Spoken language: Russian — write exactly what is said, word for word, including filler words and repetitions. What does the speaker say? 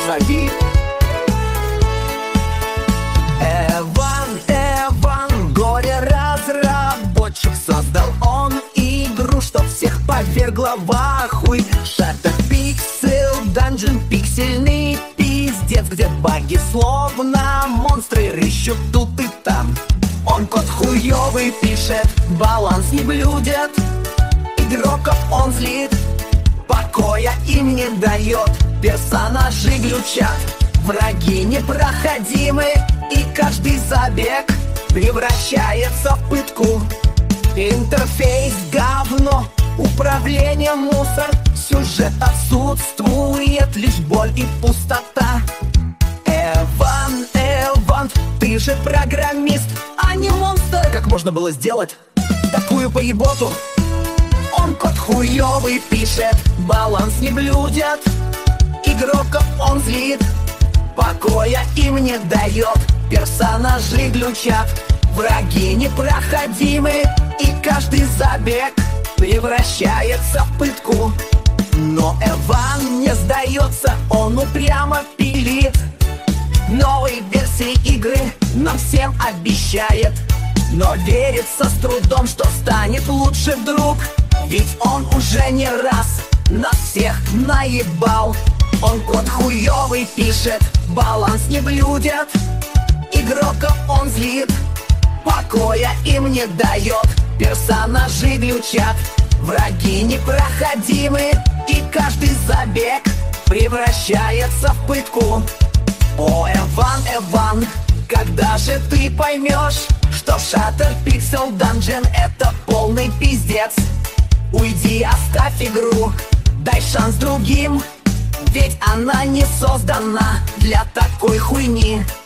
шаги. Эван, Эван, горе-разработчик, создал он игру, что всех повергла в ахуй. Шаттер Пиксель Данжен, пиксельный пиздец, где баги словно монстры рыщут тут и там. Он код хуёвый пишет, баланс не блюдет, игроков он злит, покоя им не дает. Персонажи глючат, враги непроходимы, и каждый забег превращается в пытку. Интерфейс говно, управление мусор, сюжет отсутствует, лишь боль и пустота. Эван, Эван, ты же программист, а не монстр. Как можно было сделать такую поеботу? Он код хуёвый пишет, баланс не блюдет, игроков он злит, покоя им не дает. Персонажи глючат, враги непроходимы, и каждый забег превращается в пытку. Но Эван не сдается, он упрямо пилит новые версии игры, нам всем обещает, но верится с трудом, что станет лучше вдруг. Ведь он уже не раз нас всех наебал. Он код хуёвый пишет, баланс не блюдет, игроков он злит, покоя им не дает. Персонажи глючат, враги непроходимы, и каждый забег превращается в пытку. О, Эван, Эван, когда же ты поймешь, что Шаттер Пиксель Данжен это полный пиздец? Уйди, оставь игру, дай шанс другим, ведь она не создана для такой хуйни.